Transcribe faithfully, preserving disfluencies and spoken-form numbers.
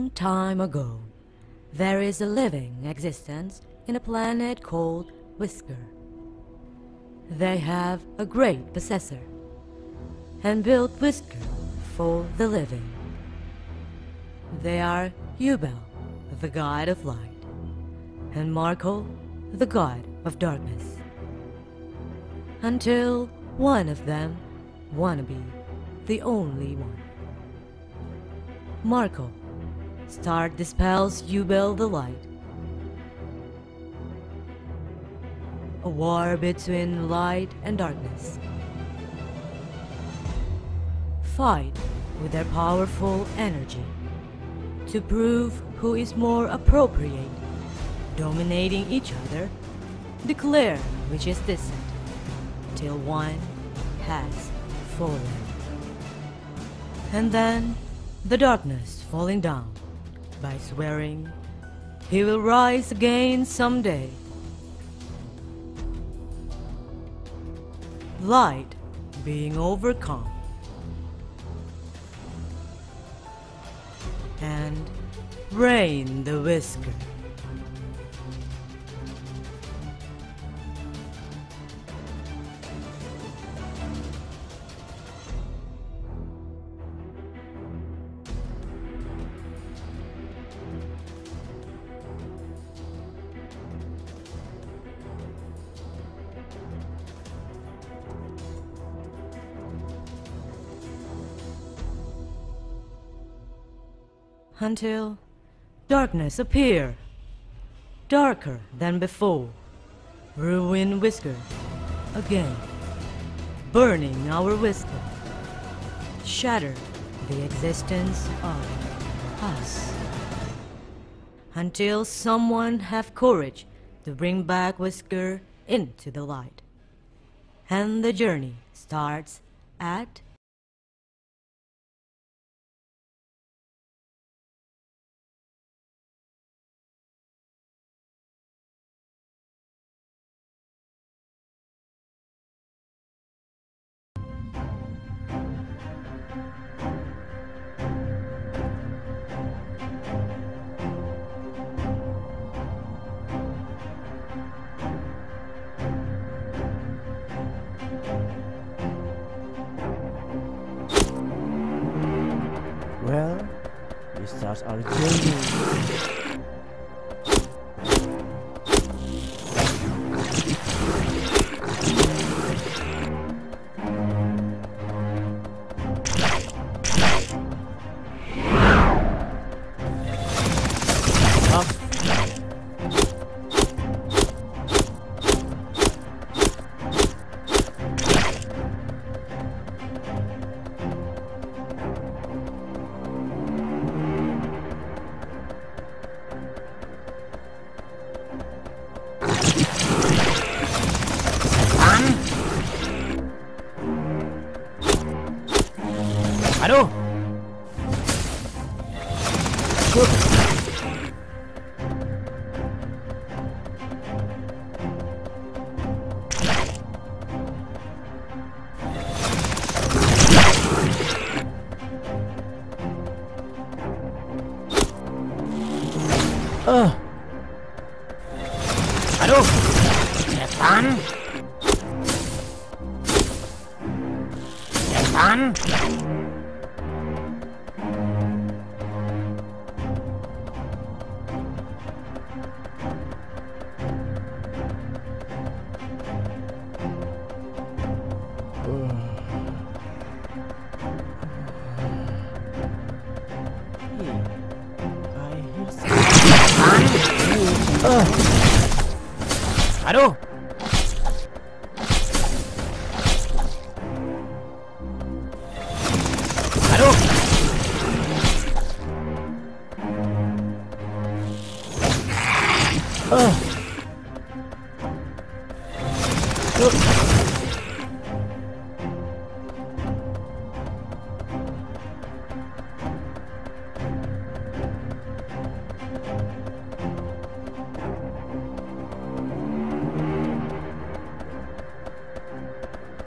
long time ago, there is a living existence in a planet called Whisker. They have a great possessor, and built Whisker for the living. They are Yubel, the god of light, and Marco, the god of darkness. Until one of them wanna be the only one. Marco start dispels Yubel the light. A war between light and darkness. Fight with their powerful energy to prove who is more appropriate, dominating each other, declare which is distant, till one has fallen. And then the darkness falling down by swearing he will rise again someday. Light being overcome, and reign the Whisker. Until darkness appear, darker than before, ruin Whisker again, burning our Whisker, shatter the existence of us, until someone have courage to bring back Whisker into the light, and the journey starts at Well, we start our journey. Aduh. Ah, Aduh. Setan. Setan. ah. Aduh.